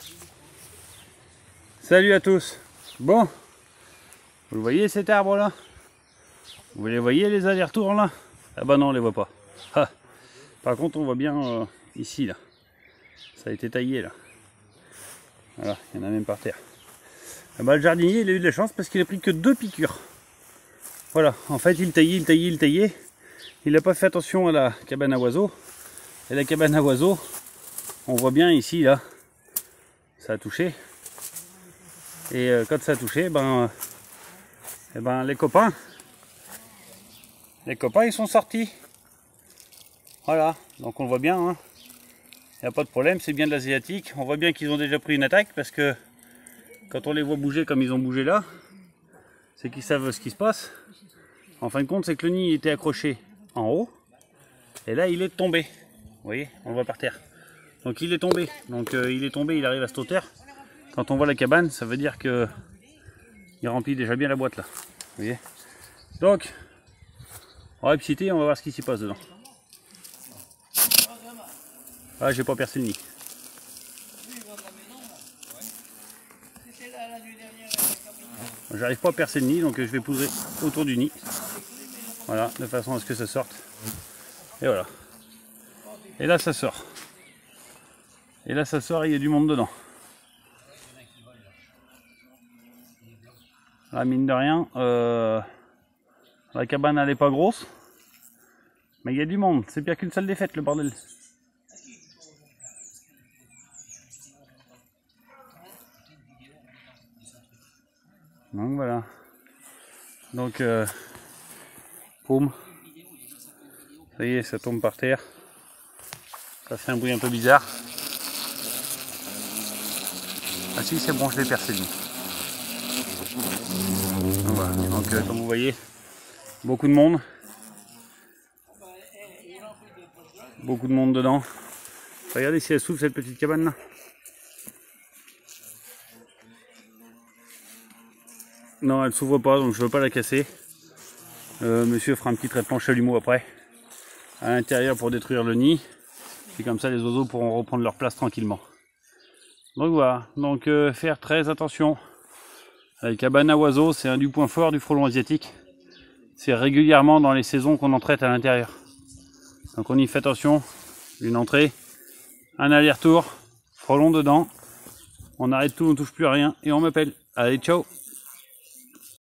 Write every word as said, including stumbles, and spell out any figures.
Salut à tous. Bon, vous le voyez cet arbre là? Vous les voyez les allers-retours là? Ah bah non, on les voit pas. Ah. Par contre on voit bien euh, ici là. Ça a été taillé là. Voilà, il y en a même par terre. Ah bah, le jardinier il a eu de la chance parce qu'il a pris que deux piqûres. Voilà, en fait il taillait, il taillait, il taillait. Il n'a pas fait attention à la cabane à oiseaux. Et la cabane à oiseaux, on voit bien ici là, ça a touché. Et euh, quand ça a touché, ben, euh, ben les copains, les copains ils sont sortis. Voilà, donc on le voit bien, hein. Il n'y a pas de problème, c'est bien de l'asiatique. On voit bien qu'ils ont déjà pris une attaque parce que quand on les voit bouger comme ils ont bougé là, c'est qu'ils savent ce qui se passe. En fin de compte, c'est que le nid était accroché en haut et là il est tombé. Vous voyez, on le voit par terre. Donc il est tombé, donc euh, il est tombé, il arrive à cette hauteur. Quand on voit la cabane, ça veut dire que il remplit déjà bien la boîte là. Vous voyez. Donc, on va exciter, on va voir ce qui s'y passe dedans. Ah, j'ai pas percé le nid. J'arrive pas à percer le nid, donc je vais poudrer autour du nid. Voilà, de façon à ce que ça sorte. Et voilà. Et là ça sort. Et là ça sort et il y a du monde dedans. Là, mine de rien, euh, la cabane elle est pas grosse. Mais il y a du monde. C'est pire qu'une salle des fêtes le bordel. Donc voilà. Donc, euh, poum. Ça y est, ça tombe par terre. Ça fait un bruit un peu bizarre. Ah si, c'est bon, je l'ai percé lui. Voilà. Donc euh, comme vous voyez, beaucoup de monde. Beaucoup de monde dedans. Regardez si elle s'ouvre cette petite cabane là. Non, elle s'ouvre pas, donc je veux pas la casser. Euh, monsieur fera un petit traitement chalumeau après. À l'intérieur pour détruire le nid. Et comme ça les oiseaux pourront reprendre leur place tranquillement. Donc voilà, donc euh, faire très attention. La cabane à oiseaux, c'est un du point fort du frelon asiatique. C'est régulièrement dans les saisons qu'on en traite à l'intérieur. Donc on y fait attention. Une entrée, un aller-retour, frelon dedans. On arrête tout, on touche plus à rien et on m'appelle. Allez, ciao!